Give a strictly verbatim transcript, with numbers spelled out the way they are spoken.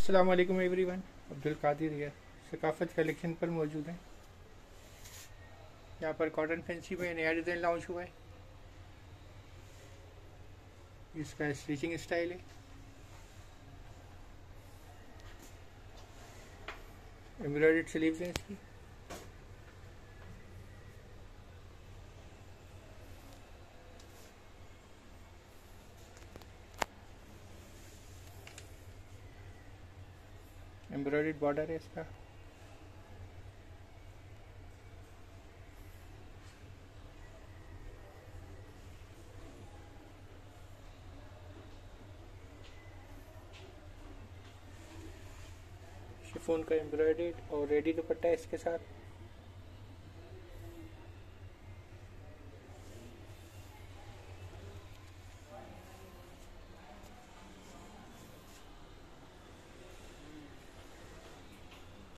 अस्सलाम वालेकुम एवरीवन। अब्दुल कादिर है, सकाफत कलेक्शन पर मौजूद है। यहाँ पर कॉटन फैंसी में नया डिज़ाइन लॉन्च हुआ है। इसका स्टिचिंग स्टाइल है, एम्ब्रॉयडर्ड स्लीव्स हैं इसकी। एम्ब्रॉयडर्ड बॉर्डर है इसका। शिफॉन का एम्ब्रॉयडर्ड और रेडी दुपट्टा है इसके साथ।